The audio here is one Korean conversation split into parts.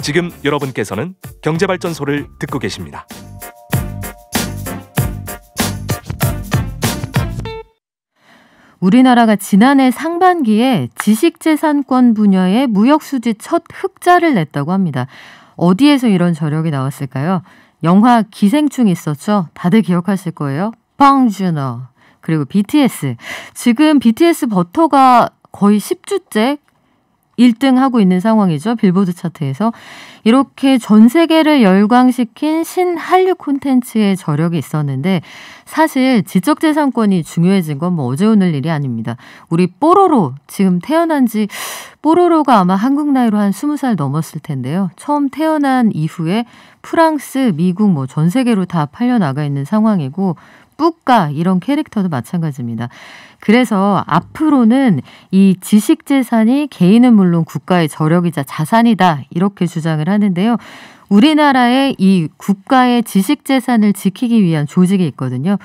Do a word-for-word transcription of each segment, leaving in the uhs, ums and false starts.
지금 여러분께서는 경제발전소를 듣고 계십니다. 우리나라가 지난해 상반기에 지식재산권 분야의 무역수지 첫 흑자를 냈다고 합니다. 어디에서 이런 저력이 나왔을까요? 영화 기생충 있었죠? 다들 기억하실 거예요. 방준호 그리고 비티에스. 지금 비티에스 버터가 거의 십 주째 일 등 하고 있는 상황이죠. 빌보드 차트에서. 이렇게 전 세계를 열광시킨 신한류 콘텐츠의 저력이 있었는데 사실 지적재산권이 중요해진 건 뭐 어제 오늘 일이 아닙니다. 우리 뽀로로 지금 태어난 지 뽀로로가 아마 한국 나이로 한 스무 살 넘었을 텐데요. 처음 태어난 이후에 프랑스, 미국 뭐 전 세계로 다 팔려나가 있는 상황이고 뿌까 이런 캐릭터도 마찬가지입니다. 그래서 앞으로는 이 지식재산이 개인은 물론 국가의 저력이자 자산이다 이렇게 주장을 하는데요. 우리나라의 이 국가의 지식재산을 지키기 위한 조직이 있거든요.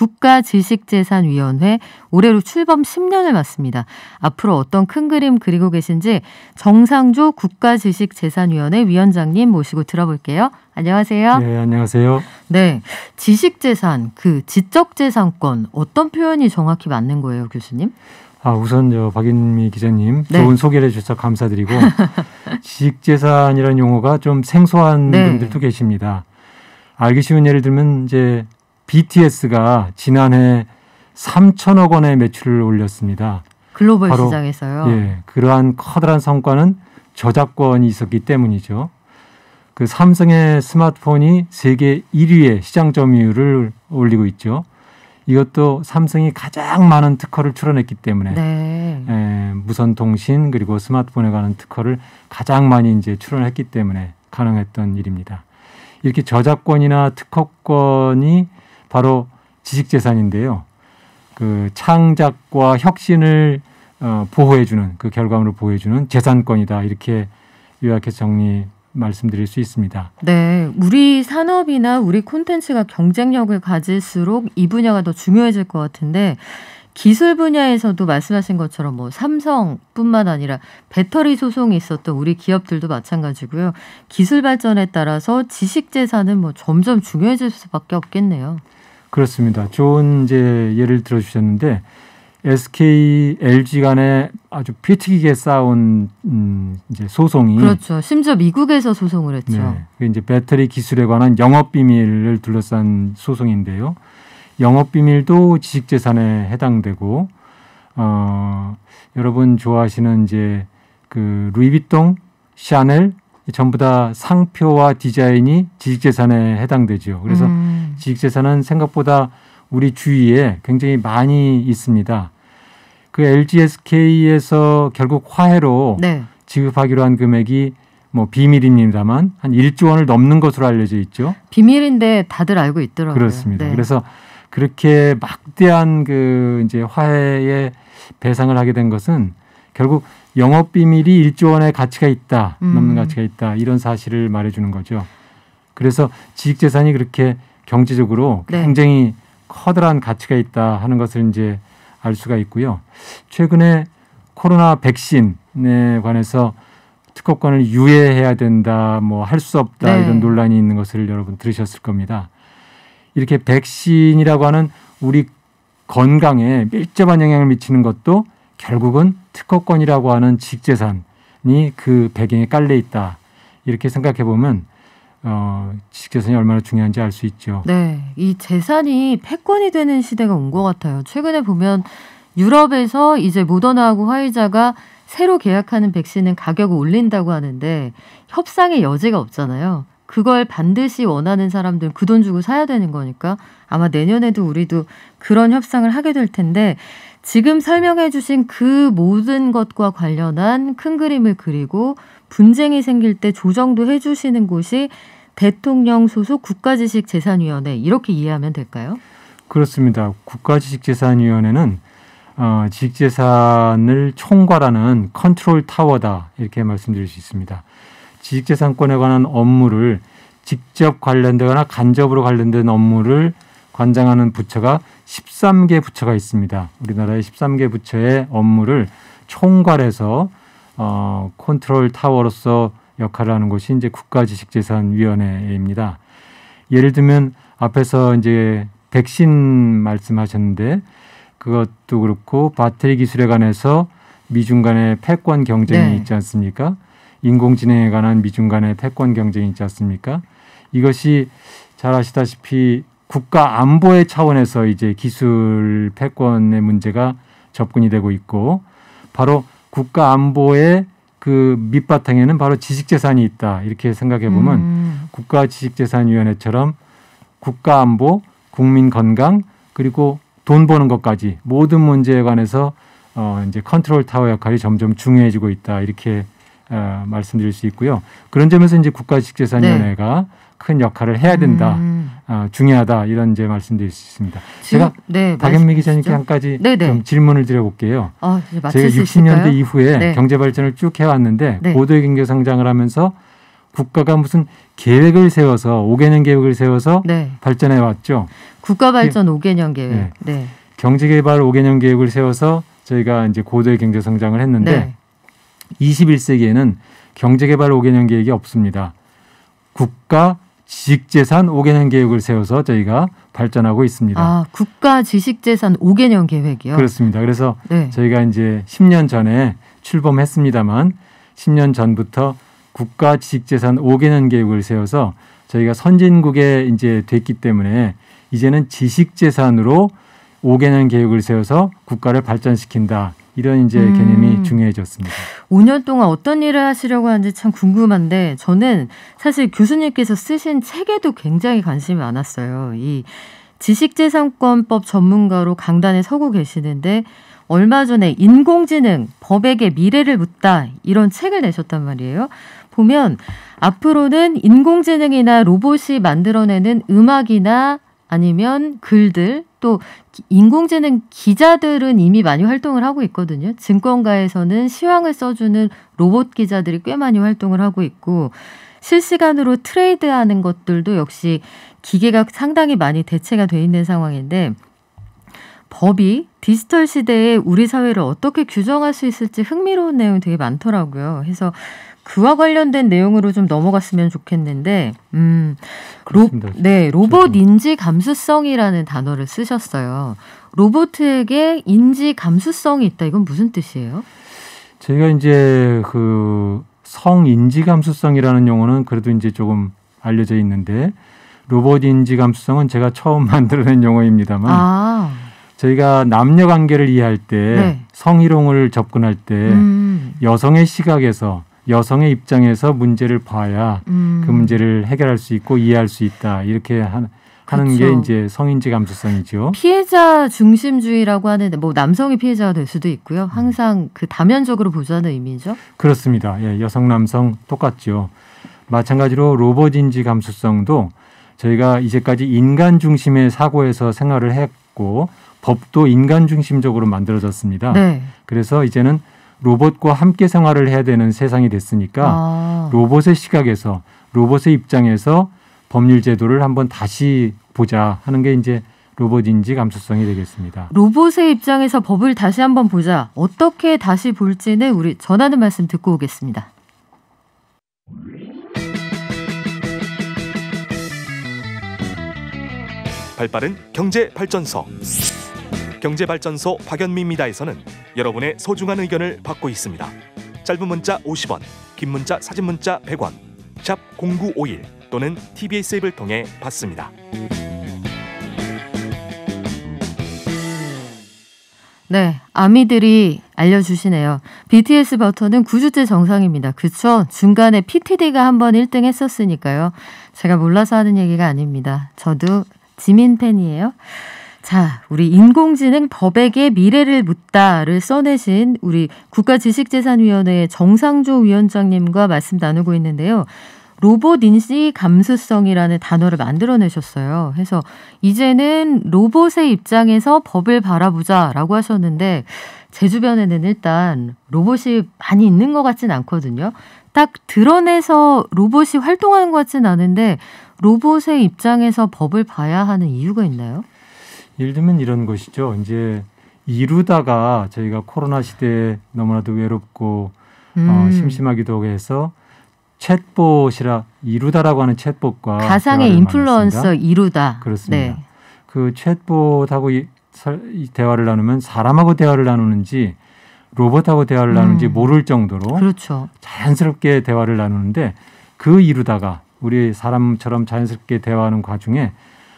국가지식재산위원회 올해로 출범 십 년을 맞습니다. 앞으로 어떤 큰 그림 그리고 계신지 정상조 국가지식재산위원회 위원장님 모시고 들어볼게요. 안녕하세요. 네, 안녕하세요. 네, 지식재산, 그 지적재산권 어떤 표현이 정확히 맞는 거예요, 교수님? 아, 우선 저 박인미 기자님 네. 좋은 소개를 해주셔서 감사드리고 지식재산이라는 용어가 좀 생소한 네. 분들도 계십니다. 알기 쉬운 예를 들면 이제 비티에스가 지난해 삼천억 원의 매출을 올렸습니다. 글로벌 바로, 시장에서요. 예, 그러한 커다란 성과는 저작권이 있었기 때문이죠. 그 삼성의 스마트폰이 세계 일 위의 시장 점유율을 올리고 있죠. 이것도 삼성이 가장 많은 특허를 출원했기 때문에 네. 에, 무선 통신 그리고 스마트폰에 관한 특허를 가장 많이 이제 출원했기 때문에 가능했던 일입니다. 이렇게 저작권이나 특허권이 바로 지식재산인데요. 그 창작과 혁신을 어, 보호해주는 그 결과물을 보호해주는 재산권이다 이렇게 요약해서 정리. 말씀드릴 수 있습니다. 네, 우리 산업이나 우리 콘텐츠가 경쟁력을 가질수록 이 분야가 더 중요해질 것 같은데 기술 분야에서도 말씀하신 것처럼 뭐 삼성뿐만 아니라 배터리 소송이 있었던 우리 기업들도 마찬가지고요. 기술 발전에 따라서 지식재산은 뭐 점점 중요해질 수밖에 없겠네요. 그렇습니다. 좋은 이제 예를 들어주셨는데 에스케이, 엘지 간에 아주 피튀기게 싸운 음, 이제 소송이 그렇죠. 심지어 미국에서 소송을 했죠. 네, 이제 배터리 기술에 관한 영업 비밀을 둘러싼 소송인데요. 영업 비밀도 지식재산에 해당되고 어, 여러분 좋아하시는 이제 그 루이비통, 샤넬 전부 다 상표와 디자인이 지식재산에 해당되죠. 그래서 음. 지식재산은 생각보다 우리 주위에 굉장히 많이 있습니다. 그 엘지에스케이에서 결국 화해로 네. 지급하기로 한 금액이 뭐 비밀입니다만 한 일조 원을 넘는 것으로 알려져 있죠. 비밀인데 다들 알고 있더라고요. 그렇습니다. 네. 그래서 그렇게 막대한 그 이제 화해의 배상을 하게 된 것은 결국 영업 비밀이 일조 원의 가치가 있다, 음. 넘는 가치가 있다 이런 사실을 말해주는 거죠. 그래서 지식재산이 그렇게 경제적으로 네. 굉장히 커다란 가치가 있다 하는 것을 이제 알 수가 있고요. 최근에 코로나 백신에 관해서 특허권을 유예해야 된다, 뭐 할 수 없다 네. 이런 논란이 있는 것을 여러분 들으셨을 겁니다. 이렇게 백신이라고 하는 우리 건강에 밀접한 영향을 미치는 것도 결국은 특허권이라고 하는 지식재산이 그 배경에 깔려 있다. 이렇게 생각해 보면 어, 지식재산이 얼마나 중요한지 알 수 있죠. 네, 이 재산이 패권이 되는 시대가 온 것 같아요. 최근에 보면 유럽에서 이제 모더나하고 화이자가 새로 계약하는 백신은 가격을 올린다고 하는데 협상의 여지가 없잖아요. 그걸 반드시 원하는 사람들은 그 돈 주고 사야 되는 거니까 아마 내년에도 우리도 그런 협상을 하게 될 텐데 지금 설명해 주신 그 모든 것과 관련한 큰 그림을 그리고 분쟁이 생길 때 조정도 해 주시는 곳이 대통령 소속 국가지식재산위원회 이렇게 이해하면 될까요? 그렇습니다. 국가지식재산위원회는 어, 지식재산을 총괄하는 컨트롤 타워다 이렇게 말씀드릴 수 있습니다. 지식재산권에 관한 업무를 직접 관련되거나 간접으로 관련된 업무를 관장하는 부처가 십삼 개 부처가 있습니다. 우리나라의 십삼 개 부처의 업무를 총괄해서 어, 컨트롤 타워로서 역할을 하는 곳이 이제 국가지식재산위원회입니다. 예를 들면 앞에서 이제 백신 말씀하셨는데 그것도 그렇고 배터리 기술에 관해서 미중 간의 패권 경쟁이 네. 있지 않습니까? 인공지능에 관한 미중 간의 패권 경쟁이 있지 않습니까? 이것이 잘 아시다시피 국가 안보의 차원에서 이제 기술 패권의 문제가 접근이 되고 있고 바로 국가 안보의 그 밑바탕에는 바로 지식재산이 있다. 이렇게 생각해 보면 음. 국가지식재산위원회처럼 국가 안보, 국민 건강 그리고 돈 버는 것까지 모든 문제에 관해서 어 이제 컨트롤 타워 역할이 점점 중요해지고 있다. 이렇게 어, 말씀드릴 수 있고요. 그런 점에서 이제 국가지식재산위원회가 네. 큰 역할을 해야 된다. 음. 어, 중요하다. 이런 이제 말씀드릴 수 있습니다. 지금, 제가 네, 박연미 기자님께 한 가지 좀 질문을 드려볼게요. 어, 제가 육십 년대 이후에 네. 경제 발전을 쭉 해왔는데 네. 고도의 경제 성장을 하면서 국가가 무슨 계획을 세워서 오 개년 계획을 세워서 네. 발전해 왔죠. 국가 발전 오 개년 계획. 네. 네. 경제 개발 오 개년 계획을 세워서 저희가 이제 고도의 경제 성장을 했는데 네. 이십일 세기에는 경제 개발 오 개년 계획이 없습니다. 국가 지식재산 오 개년 계획을 세워서 저희가 발전하고 있습니다. 아, 국가 지식재산 오 개년 계획이요? 그렇습니다. 그래서 네. 저희가 이제 십 년 전에 출범했습니다만 십 년 전부터 국가 지식재산 오 개년 계획을 세워서 저희가 선진국에 이제 됐기 때문에 이제는 지식재산으로 오 개년 계획을 세워서 국가를 발전시킨다. 이런 이제 음. 개념이 중요해졌습니다. 오 년 동안 어떤 일을 하시려고 하는지 참 궁금한데 저는 사실 교수님께서 쓰신 책에도 굉장히 관심이 많았어요. 이 지식재산권법 전문가로 강단에 서고 계시는데 얼마 전에 인공지능 법에게 미래를 묻다 이런 책을 내셨단 말이에요. 보면 앞으로는 인공지능이나 로봇이 만들어내는 음악이나 아니면 글들 또 인공지능 기자들은 이미 많이 활동을 하고 있거든요. 증권가에서는 시황을 써주는 로봇 기자들이 꽤 많이 활동을 하고 있고 실시간으로 트레이드하는 것들도 역시 기계가 상당히 많이 대체가 돼 있는 상황인데 법이 디지털 시대에 우리 사회를 어떻게 규정할 수 있을지 흥미로운 내용이 되게 많더라고요. 그래서 그와 관련된 내용으로 좀 넘어갔으면 좋겠는데, 음, 로, 네, 로봇 인지 감수성이라는 단어를 쓰셨어요. 로봇에게 인지 감수성이 있다. 이건 무슨 뜻이에요? 저희가 이제 그 성인지 감수성이라는 용어는 그래도 이제 조금 알려져 있는데, 로봇 인지 감수성은 제가 처음 만들어낸 용어입니다만, 아. 저희가 남녀 관계를 이해할 때, 네. 성희롱을 접근할 때, 음. 여성의 시각에서 여성의 입장에서 문제를 봐야 음. 그 문제를 해결할 수 있고 이해할 수 있다. 이렇게 하는, 하는 게 이제 성인지 감수성이죠. 피해자 중심주의라고 하는데 뭐 남성이 피해자가 될 수도 있고요. 항상 그 다면적으로 보자는 의미죠. 그렇습니다. 예, 여성, 남성 똑같죠. 마찬가지로 로봇인지 감수성도 저희가 이제까지 인간 중심의 사고에서 생활을 했고 법도 인간 중심적으로 만들어졌습니다. 네. 그래서 이제는 로봇과 함께 생활을 해야 되는 세상이 됐으니까 아. 로봇의 시각에서 로봇의 입장에서 법률 제도를 한번 다시 보자 하는 게 이제 로봇인지 감수성이 되겠습니다. 로봇의 입장에서 법을 다시 한번 보자. 어떻게 다시 볼지는 우리 전하는 말씀 듣고 오겠습니다. 발빠른 경제발전소 경제발전소 박연미입니다에서는 여러분의 소중한 의견을 받고 있습니다. 짧은 문자 오십 원, 긴 문자 사진 문자 백 원, 샵 공구오일 또는 티비에스 앱을 통해 받습니다. 네, 아미들이 알려주시네요. 비티에스 버터는 구 주째 정상입니다. 그쵸? 중간에 피티디가 한번 일 등 했었으니까요. 제가 몰라서 하는 얘기가 아닙니다. 저도 지민 팬이에요. 자, 우리 인공지능 법에게 미래를 묻다를 써내신 우리 국가지식재산위원회의 정상조 위원장님과 말씀 나누고 있는데요. 로봇 인지 감수성이라는 단어를 만들어내셨어요. 그래서 이제는 로봇의 입장에서 법을 바라보자라고 하셨는데 제 주변에는 일단 로봇이 많이 있는 것 같진 않거든요. 딱 드러내서 로봇이 활동하는 것 같진 않은데 로봇의 입장에서 법을 봐야 하는 이유가 있나요? 예를 들면 이런 것이죠. 이제 이루다가 저희가 코로나 시대에 너무나도 외롭고 음. 어, 심심하기도 해서 챗봇이라 이루다라고 하는 챗봇과 가상의 인플루언서 나눴습니다. 이루다. 그렇습니다. 네. 그 챗봇하고 이, 이 대화를 나누면 사람하고 대화를 나누는지 로봇하고 대화를 음. 나누는지 모를 정도로 그렇죠. 자연스럽게 대화를 나누는데 그 이루다가 우리 사람처럼 자연스럽게 대화하는 과정에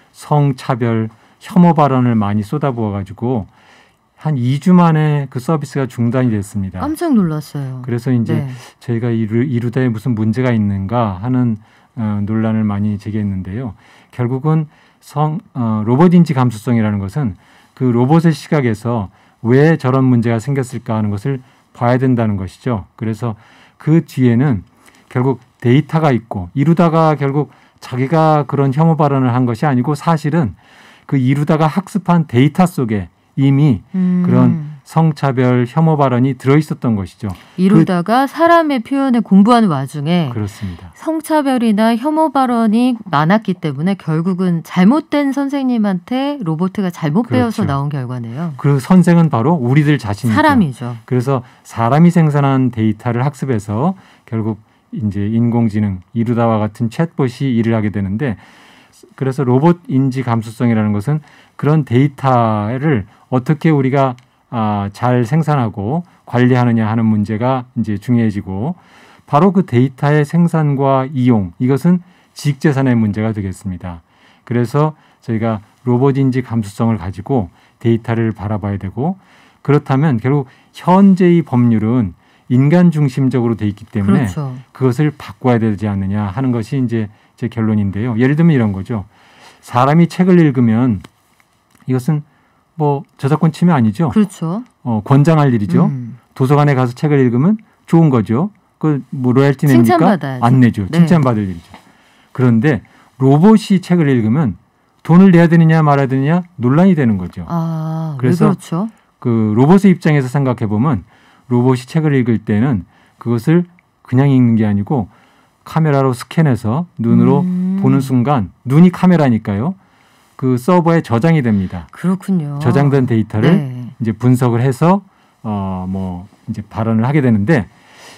성차별, 혐오 발언을 많이 쏟아부어가지고 한 이 주 만에 그 서비스가 중단이 됐습니다. 깜짝 놀랐어요. 그래서 이제 네. 저희가 이루, 이루다에 무슨 문제가 있는가 하는 어, 논란을 많이 제기했는데요. 결국은 성, 어, 로봇 인지 감수성이라는 것은 그 로봇의 시각에서 왜 저런 문제가 생겼을까 하는 것을 봐야 된다는 것이죠. 그래서 그 뒤에는 결국 데이터가 있고 이루다가 결국 자기가 그런 혐오 발언을 한 것이 아니고 사실은 그 이루다가 학습한 데이터 속에 이미 음. 그런 성차별 혐오 발언이 들어있었던 것이죠. 이루다가 그, 사람의 표현을 공부하는 와중에 그렇습니다. 성차별이나 혐오 발언이 많았기 때문에 결국은 잘못된 선생님한테 로봇가 잘못 그렇죠. 배워서 나온 결과네요. 그 선생은 바로 우리들 자신이죠. 사람이죠. 그래서 사람이 생산한 데이터를 학습해서 결국 이제 인공지능 이루다와 같은 챗봇이 일을 하게 되는데 그래서 로봇 인지 감수성이라는 것은 그런 데이터를 어떻게 우리가 아, 잘 생산하고 관리하느냐 하는 문제가 이제 중요해지고 바로 그 데이터의 생산과 이용 이것은 지식재산의 문제가 되겠습니다. 그래서 저희가 로봇 인지 감수성을 가지고 데이터를 바라봐야 되고 그렇다면 결국 현재의 법률은 인간 중심적으로 돼 있기 때문에 그렇죠. 그것을 바꿔야 되지 않느냐 하는 것이 이제 제 결론인데요. 예를 들면 이런 거죠. 사람이 책을 읽으면 이것은 뭐 저작권 침해 아니죠. 그렇죠. 어, 권장할 일이죠. 음. 도서관에 가서 책을 읽으면 좋은 거죠. 그 뭐 로열티 냅니까? 칭찬받아야죠. 안 내죠. 네. 칭찬받을 일이죠. 그런데 로봇이 책을 읽으면 돈을 내야 되느냐 말아야 되느냐 논란이 되는 거죠. 아, 그래서 왜 그렇죠? 그 로봇의 입장에서 생각해 보면 로봇이 책을 읽을 때는 그것을 그냥 읽는 게 아니고 카메라로 스캔해서 눈으로 음. 보는 순간 눈이 카메라니까요. 그 서버에 저장이 됩니다. 그렇군요. 저장된 데이터를 네. 이제 분석을 해서 어 뭐 이제 발언을 하게 되는데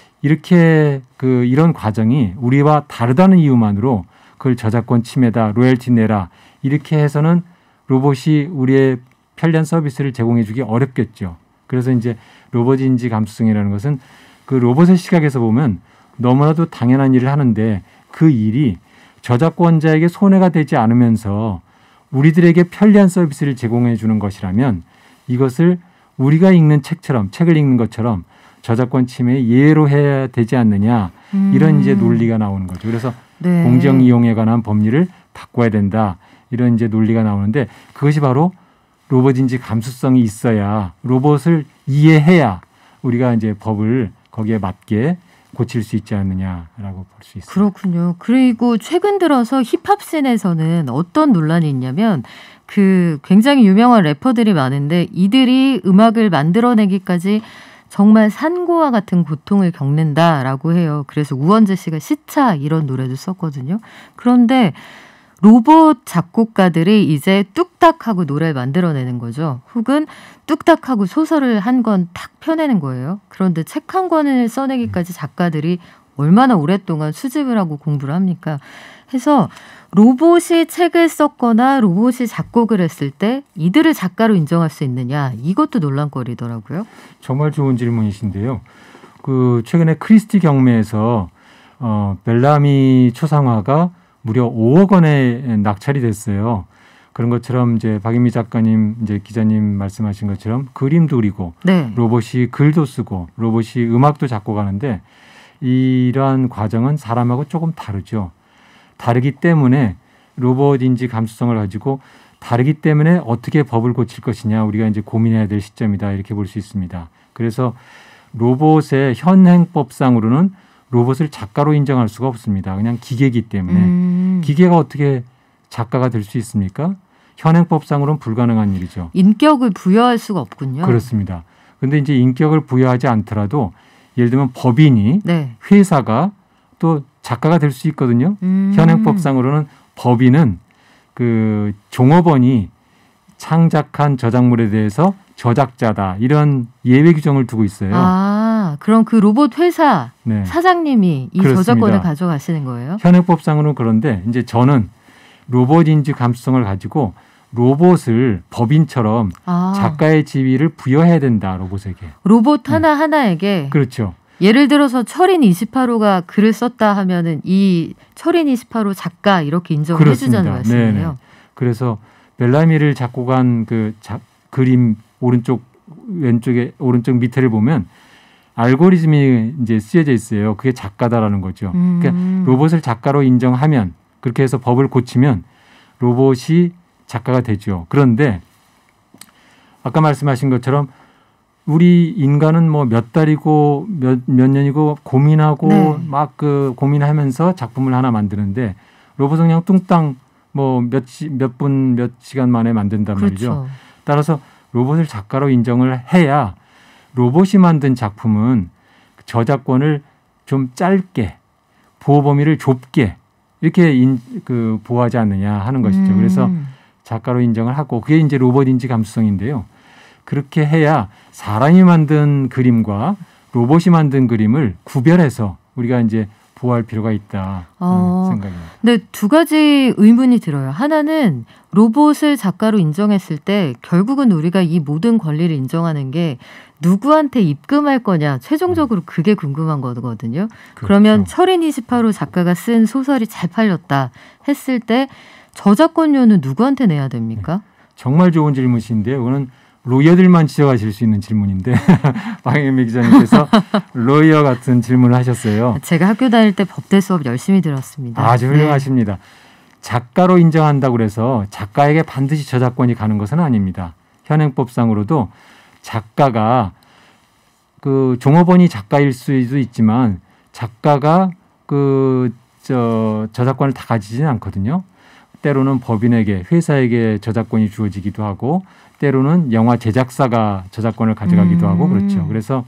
이렇게 그 이런 과정이 우리와 다르다는 이유만으로 그걸 저작권 침해다, 로열티 내라 이렇게 해서는 로봇이 우리의 편리한 서비스를 제공해주기 어렵겠죠. 그래서 이제 로봇 인지 감수성이라는 것은 그 로봇의 시각에서 보면 너무나도 당연한 일을 하는데 그 일이 저작권자에게 손해가 되지 않으면서 우리들에게 편리한 서비스를 제공해 주는 것이라면 이것을 우리가 읽는 책처럼 책을 읽는 것처럼 저작권 침해에 예외로 해야 되지 않느냐 음. 이런 이제 논리가 나오는 거죠. 그래서 네. 공정 이용에 관한 법률을 바꿔야 된다 이런 이제 논리가 나오는데 그것이 바로 로봇인지 감수성이 있어야 로봇을 이해해야 우리가 이제 법을 거기에 맞게 고칠 수 있지 않느냐라고 볼 수 있습니다. 그렇군요. 그리고 최근 들어서 힙합 씬에서는 어떤 논란이 있냐면 그 굉장히 유명한 래퍼들이 많은데 이들이 음악을 만들어내기까지 정말 산고와 같은 고통을 겪는다라고 해요. 그래서 우원재 씨가 시차 이런 노래도 썼거든요. 그런데 로봇 작곡가들이 이제 뚝딱하고 노래를 만들어내는 거죠. 혹은 뚝딱하고 소설을 한 권 탁 펴내는 거예요. 그런데 책 한 권을 써내기까지 작가들이 얼마나 오랫동안 수집을 하고 공부를 합니까? 해서 로봇이 책을 썼거나 로봇이 작곡을 했을 때 이들을 작가로 인정할 수 있느냐 이것도 논란거리더라고요. 정말 좋은 질문이신데요. 그 최근에 크리스티 경매에서 어, 벨라미 초상화가 무려 오억 원에 낙찰이 됐어요. 그런 것처럼 이제 박인미 작가님, 이제 기자님 말씀하신 것처럼 그림도 그리고 네. 로봇이 글도 쓰고 로봇이 음악도 작곡하는데 이러한 과정은 사람하고 조금 다르죠. 다르기 때문에 로봇 인지 감수성을 가지고 다르기 때문에 어떻게 법을 고칠 것이냐 우리가 이제 고민해야 될 시점이다 이렇게 볼 수 있습니다. 그래서 로봇의 현행법상으로는 로봇을 작가로 인정할 수가 없습니다. 그냥 기계이기 때문에 음. 기계가 어떻게 작가가 될 수 있습니까? 현행법상으로는 불가능한 일이죠. 인격을 부여할 수가 없군요. 그렇습니다. 그런데 이제 인격을 부여하지 않더라도 예를 들면 법인이 네. 회사가 또 작가가 될 수 있거든요. 음. 현행법상으로는 법인은 그 종업원이 창작한 저작물에 대해서 저작자다 이런 예외 규정을 두고 있어요. 아. 아, 그럼 그 로봇 회사 네. 사장님이 이 그렇습니다. 저작권을 가져가시는 거예요? 현행법상으로는 그런데 이제 저는 로봇 인지 감수성을 가지고 로봇을 법인처럼 아. 작가의 지위를 부여해야 된다, 로봇에게. 로봇 네. 하나 하나에게. 그렇죠. 예를 들어서 철인 이십팔 호가 글을 썼다 하면은 이 철인 이십팔 호 작가 이렇게 인정을 그렇습니다. 해주자는 말씀이에요. 네네. 그래서 벨라미를 작곡한 그 자, 그림 오른쪽 왼쪽에 오른쪽 밑에를 보면 알고리즘이 이제 쓰여져 있어요. 그게 작가다라는 거죠. 음. 그러니까 로봇을 작가로 인정하면 그렇게 해서 법을 고치면 로봇이 작가가 되죠. 그런데 아까 말씀하신 것처럼 우리 인간은 뭐 몇 달이고 몇, 몇 년이고 고민하고 네. 막 그 고민하면서 작품을 하나 만드는데 로봇은 그냥 뚱땅 뭐 몇 몇 분 몇 시간 만에 만든단 그렇죠. 말이죠. 따라서 로봇을 작가로 인정을 해야 로봇이 만든 작품은 저작권을 좀 짧게 보호 범위를 좁게 이렇게 인, 그 보호하지 않느냐 하는 것이죠. 음. 그래서 작가로 인정을 하고 그게 이제 로봇 인지 감수성인데요. 그렇게 해야 사람이 만든 그림과 로봇이 만든 그림을 구별해서 우리가 이제 보호할 필요가 있다 어. 생각입니다. 근데 두 가지 의문이 들어요. 하나는 로봇을 작가로 인정했을 때 결국은 우리가 이 모든 권리를 인정하는 게 누구한테 입금할 거냐 최종적으로 그게 궁금한 거거든요. 그렇죠. 그러면 철인 이십팔 호 작가가 쓴 소설이 잘 팔렸다 했을 때 저작권료는 누구한테 내야 됩니까? 정말 좋은 질문이신데요. 이거는 로이어들만 지적하실 수 있는 질문인데 박영미 기자님께서 로이어 같은 질문을 하셨어요. 제가 학교 다닐 때 법대 수업 열심히 들었습니다. 아주 훌륭하십니다. 네. 작가로 인정한다고 그래서 작가에게 반드시 저작권이 가는 것은 아닙니다. 현행법상으로도 작가가 그 종업원이 작가일 수도 있지만 작가가 그 저 저작권을 다 가지지는 않거든요. 때로는 법인에게 회사에게 저작권이 주어지기도 하고 때로는 영화 제작사가 저작권을 가져가기도 음. 하고 그렇죠. 그래서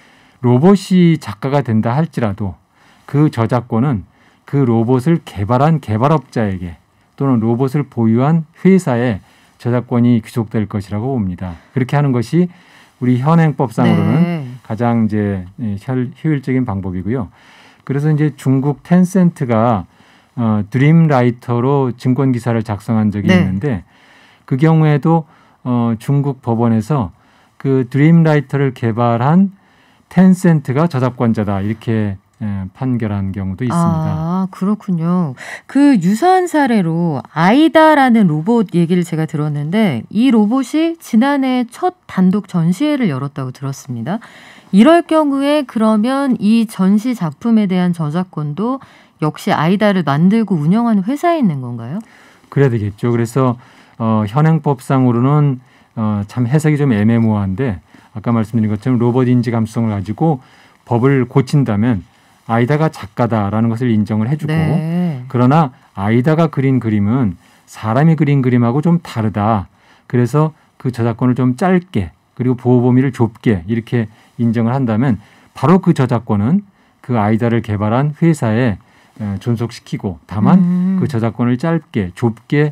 로봇이 작가가 된다 할지라도 그 저작권은 그 로봇을 개발한 개발업자에게 또는 로봇을 보유한 회사에 저작권이 귀속될 것이라고 봅니다. 그렇게 하는 것이 우리 현행법상으로는 네. 가장 이제 효율적인 방법이고요. 그래서 이제 중국 텐센트가 어, 드림라이터로 증권 기사를 작성한 적이 네. 있는데 그 경우에도 어, 중국 법원에서 그 드림라이터를 개발한 텐센트가 저작권자다 이렇게 예, 판결한 경우도 있습니다. 아, 그렇군요. 그 유사한 사례로 아이다라는 로봇 얘기를 제가 들었는데 이 로봇이 지난해 첫 단독 전시회를 열었다고 들었습니다. 이럴 경우에 그러면 이 전시 작품에 대한 저작권도 역시 아이다를 만들고 운영하는 회사에 있는 건가요? 그래야 되겠죠. 그래서 어, 현행법상으로는 어, 참 해석이 좀 애매모호한데 아까 말씀드린 것처럼 로봇 인지 감수성을 가지고 법을 고친다면 아이다가 작가다라는 것을 인정을 해주고 네. 그러나 아이다가 그린 그림은 사람이 그린 그림하고 좀 다르다. 그래서 그 저작권을 좀 짧게 그리고 보호 범위를 좁게 이렇게 인정을 한다면 바로 그 저작권은 그 아이다를 개발한 회사에 존속시키고 다만 음. 그 저작권을 짧게 좁게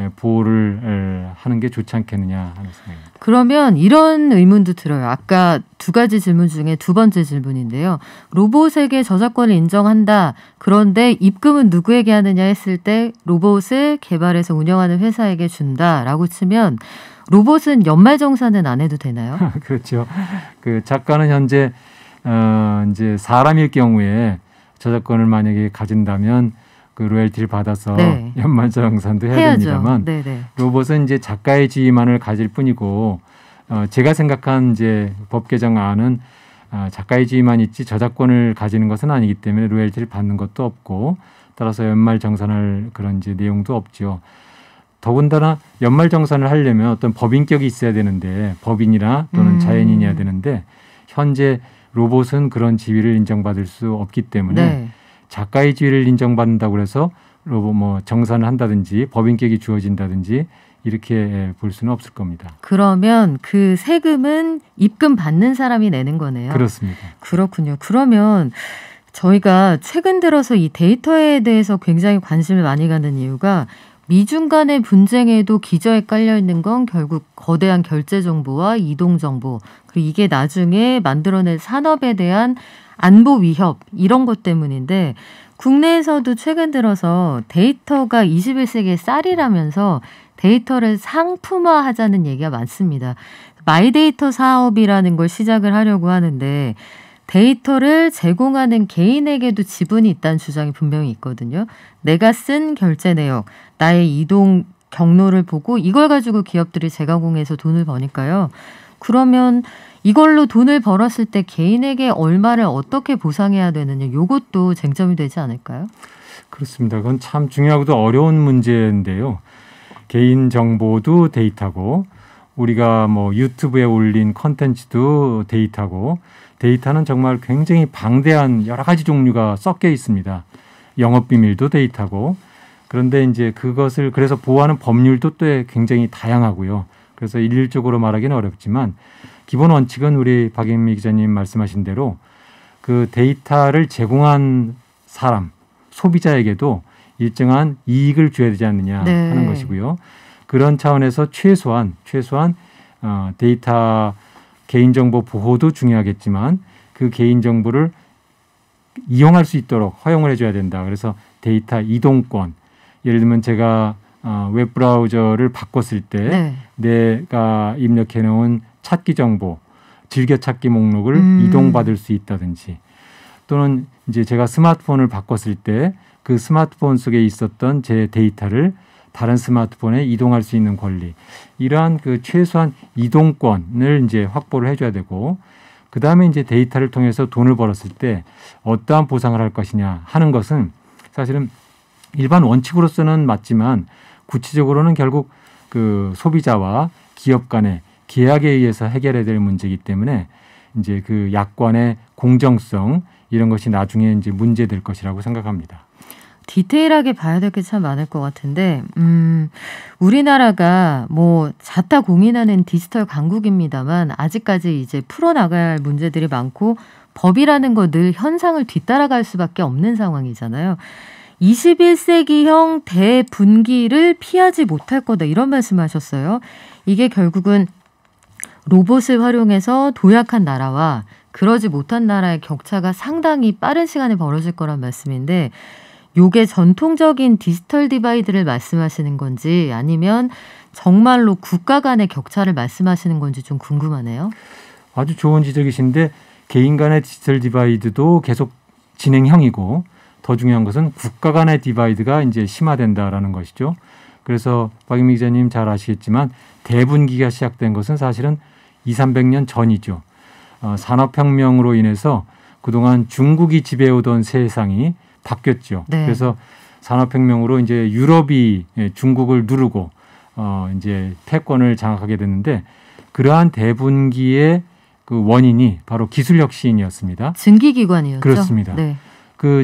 보호를 하는 게 좋지 않겠느냐 하는 생각입니다. 그러면 이런 의문도 들어요. 아까 두 가지 질문 중에 두 번째 질문인데요. 로봇에게 저작권을 인정한다. 그런데 입금은 누구에게 하느냐 했을 때 로봇을 개발해서 운영하는 회사에게 준다라고 치면 로봇은 연말정산은 안 해도 되나요? 그렇죠. 그 작가는 현재 어 이제 사람일 경우에 저작권을 만약에 가진다면 그 로열티를 받아서 네. 연말정산도 해야 해야죠. 됩니다만 네네. 로봇은 이제 작가의 지위만을 가질 뿐이고 어 제가 생각한 이제 법 개정안은 어 작가의 지위만 있지 저작권을 가지는 것은 아니기 때문에 로열티를 받는 것도 없고 따라서 연말정산할 그런 이제 내용도 없죠. 더군다나 연말정산을 하려면 어떤 법인격이 있어야 되는데 법인이나 또는 음. 자연인이어야 되는데 현재 로봇은 그런 지위를 인정받을 수 없기 때문에 네. 작가의 지위를 인정받는다고 해서 로봇 뭐 정산을 한다든지 법인격이 주어진다든지 이렇게 볼 수는 없을 겁니다. 그러면 그 세금은 입금 받는 사람이 내는 거네요. 그렇습니다. 그렇군요. 그러면 저희가 최근 들어서 이 데이터에 대해서 굉장히 관심을 많이 갖는 이유가 미중 간의 분쟁에도 기저에 깔려 있는 건 결국 거대한 결제 정보와 이동 정보, 그리고 이게 나중에 만들어낼 산업에 대한 안보 위협 이런 것 때문인데 국내에서도 최근 들어서 데이터가 이십일 세기의 쌀이라면서 데이터를 상품화하자는 얘기가 많습니다. 마이데이터 사업이라는 걸 시작을 하려고 하는데 데이터를 제공하는 개인에게도 지분이 있다는 주장이 분명히 있거든요. 내가 쓴 결제 내역, 나의 이동 경로를 보고 이걸 가지고 기업들이 재가공해서 돈을 버니까요. 그러면 이걸로 돈을 벌었을 때 개인에게 얼마를 어떻게 보상해야 되느냐, 이것도 쟁점이 되지 않을까요? 그렇습니다. 그건 참 중요하고도 어려운 문제인데요. 개인 정보도 데이터고 우리가 뭐 유튜브에 올린 컨텐츠도 데이터고 데이터는 정말 굉장히 방대한 여러 가지 종류가 섞여 있습니다. 영업 비밀도 데이터고 그런데 이제 그것을 그래서 보호하는 법률도 또 굉장히 다양하고요. 그래서 일률적으로 말하기는 어렵지만 기본 원칙은 우리 박영미 기자님 말씀하신 대로 그 데이터를 제공한 사람, 소비자에게도 일정한 이익을 줘야 되지 않느냐 네. 하는 것이고요. 그런 차원에서 최소한 최소한 어, 데이터 개인정보 보호도 중요하겠지만 그 개인정보를 이용할 수 있도록 허용을 해줘야 된다. 그래서 데이터 이동권, 예를 들면 제가 어, 웹브라우저를 바꿨을 때 네. 내가 입력해 놓은 찾기 정보, 즐겨찾기 목록을 음. 이동받을 수 있다든지 또는 이제 제가 스마트폰을 바꿨을 때 그 스마트폰 속에 있었던 제 데이터를 다른 스마트폰에 이동할 수 있는 권리, 이러한 그 최소한 이동권을 이제 확보를 해줘야 되고, 그 다음에 이제 데이터를 통해서 돈을 벌었을 때 어떠한 보상을 할 것이냐 하는 것은 사실은 일반 원칙으로서는 맞지만 구체적으로는 결국 그 소비자와 기업 간의 계약에 의해서 해결해야 될 문제이기 때문에 이제 그 약관의 공정성 이런 것이 나중에 이제 문제될 것이라고 생각합니다. 디테일하게 봐야 될 게 참 많을 것 같은데, 음, 우리나라가 뭐 자타 공인하는 디지털 강국입니다만 아직까지 이제 풀어나갈 문제들이 많고 법이라는 거 늘 현상을 뒤따라갈 수밖에 없는 상황이잖아요. 이십일 세기형 대분기를 피하지 못할 거다 이런 말씀하셨어요. 이게 결국은 로봇을 활용해서 도약한 나라와 그러지 못한 나라의 격차가 상당히 빠른 시간에 벌어질 거란 말씀인데, 요게 전통적인 디지털 디바이드를 말씀하시는 건지 아니면 정말로 국가 간의 격차를 말씀하시는 건지 좀 궁금하네요. 아주 좋은 지적이신데 개인 간의 디지털 디바이드도 계속 진행형이고 더 중요한 것은 국가 간의 디바이드가 이제 심화된다라는 것이죠. 그래서 박영미 기자님 잘 아시겠지만 대분기가 시작된 것은 사실은 이삼백 년 전이죠. 어, 산업혁명으로 인해서 그동안 중국이 지배해오던 세상이 바뀌었죠. 네. 그래서 산업혁명으로 이제 유럽이 중국을 누르고 어 이제 패권을 장악하게 됐는데 그러한 대분기의 그 원인이 바로 기술혁신이었습니다. 증기기관이었죠. 그렇습니다. 네. 그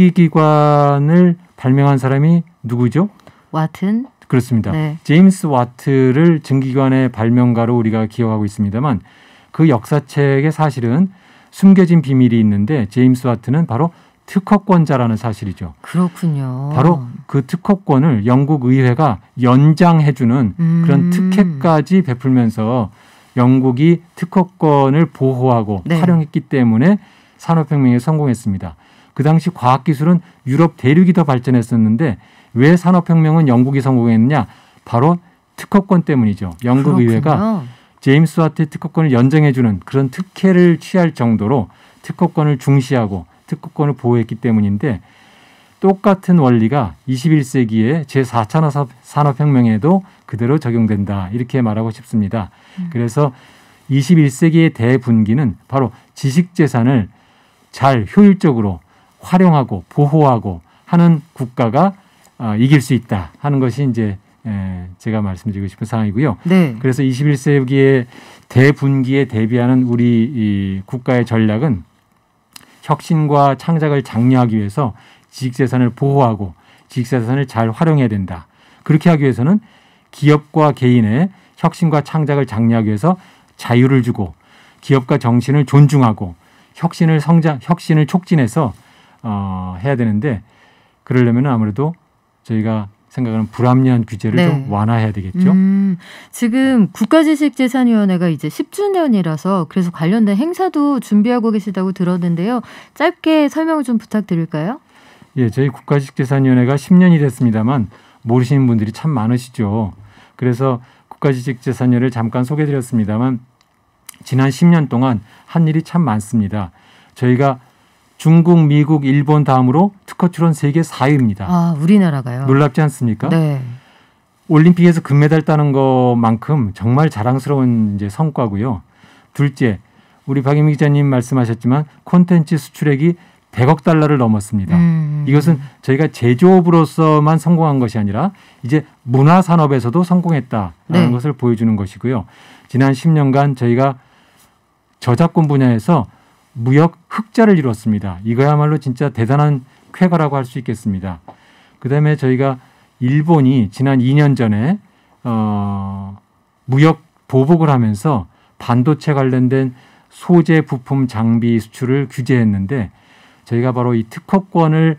증기기관을 발명한 사람이 누구죠? 와튼. 그렇습니다. 네. 제임스 와트를 증기기관의 발명가로 우리가 기억하고 있습니다만 그 역사책에 사실은 숨겨진 비밀이 있는데 제임스 와트는 바로 특허권자라는 사실이죠. 그렇군요. 바로 그 특허권을 영국 의회가 연장해주는 음. 그런 특혜까지 베풀면서 영국이 특허권을 보호하고 네. 활용했기 때문에 산업혁명에 성공했습니다. 그 당시 과학기술은 유럽 대륙이 더 발전했었는데 왜 산업혁명은 영국이 성공했느냐? 바로 특허권 때문이죠. 영국 그렇군요. 의회가 제임스 와트의 특허권을 연장해주는 그런 특혜를 취할 정도로 특허권을 중시하고 특허권을 보호했기 때문인데 똑같은 원리가 이십일 세기의 제사 차 산업혁명에도 그대로 적용된다 이렇게 말하고 싶습니다. 음. 그래서 이십일 세기의 대분기는 바로 지식재산을 잘 효율적으로 활용하고 보호하고 하는 국가가 어, 이길 수 있다 하는 것이 이제 에, 제가 말씀드리고 싶은 상황이고요. 네. 그래서 이십일 세기의 대분기에 대비하는 우리 이 국가의 전략은 혁신과 창작을 장려하기 위해서 지식재산을 보호하고 지식재산을 잘 활용해야 된다. 그렇게 하기 위해서는 기업과 개인의 혁신과 창작을 장려하기 위해서 자유를 주고 기업과 정신을 존중하고 혁신을 성장, 혁신을 촉진해서 어, 해야 되는데 그러려면 아무래도 저희가 생각하는 불합리한 규제를 네. 좀 완화해야 되겠죠. 음, 지금 국가지식재산위원회가 이제 십 주년이라서 그래서 관련된 행사도 준비하고 계시다고 들었는데요. 짧게 설명을 좀 부탁드릴까요? 예, 저희 국가지식재산위원회가 십 년이 됐습니다만 모르시는 분들이 참 많으시죠. 그래서 국가지식재산위원회를 잠깐 소개해드렸습니다만 지난 십 년 동안 한 일이 참 많습니다. 저희가 중국, 미국, 일본 다음으로 특허 출원 세계 사 위입니다. 아, 우리나라가요? 놀랍지 않습니까? 네. 올림픽에서 금메달 따는 것만큼 정말 자랑스러운 이제 성과고요. 둘째, 우리 박인미 기자님 말씀하셨지만 콘텐츠 수출액이 백억 달러를 넘었습니다. 음. 이것은 저희가 제조업으로서만 성공한 것이 아니라 이제 문화산업에서도 성공했다라는 네. 것을 보여주는 것이고요. 지난 십 년간 저희가 저작권 분야에서 무역 흑자를 이뤘습니다. 이거야말로 진짜 대단한 쾌거라고 할 수 있겠습니다. 그다음에 저희가 일본이 지난 이 년 전에 어, 무역 보복을 하면서 반도체 관련된 소재, 부품, 장비 수출을 규제했는데 저희가 바로 이 특허권을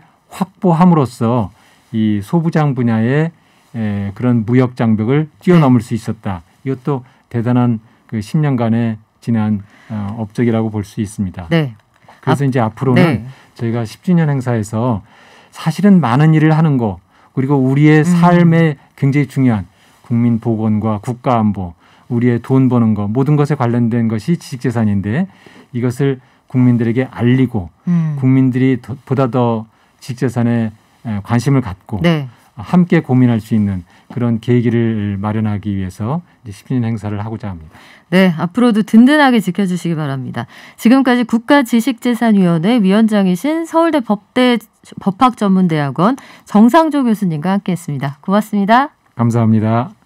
확보함으로써 이 소부장 분야의 에, 그런 무역 장벽을 뛰어넘을 수 있었다. 이것도 대단한 그 십 년간의 지난 어, 업적이라고 볼 수 있습니다. 네. 그래서 아, 이제 앞으로는 네. 저희가 십 주년 행사에서 사실은 많은 일을 하는 거 그리고 우리의 음. 삶에 굉장히 중요한 국민 보건과 국가 안보, 우리의 돈 버는 거 모든 것에 관련된 것이 지식재산인데 이것을 국민들에게 알리고 음. 국민들이 더, 보다 더 지식재산에 관심을 갖고 네. 함께 고민할 수 있는 그런 계기를 마련하기 위해서 이제 십 주년 행사를 하고자 합니다. 네, 앞으로도 든든하게 지켜주시기 바랍니다. 지금까지 국가지식재산위원회 위원장이신 서울대 법대 법학전문대학원 정상조 교수님과 함께했습니다. 고맙습니다. 감사합니다.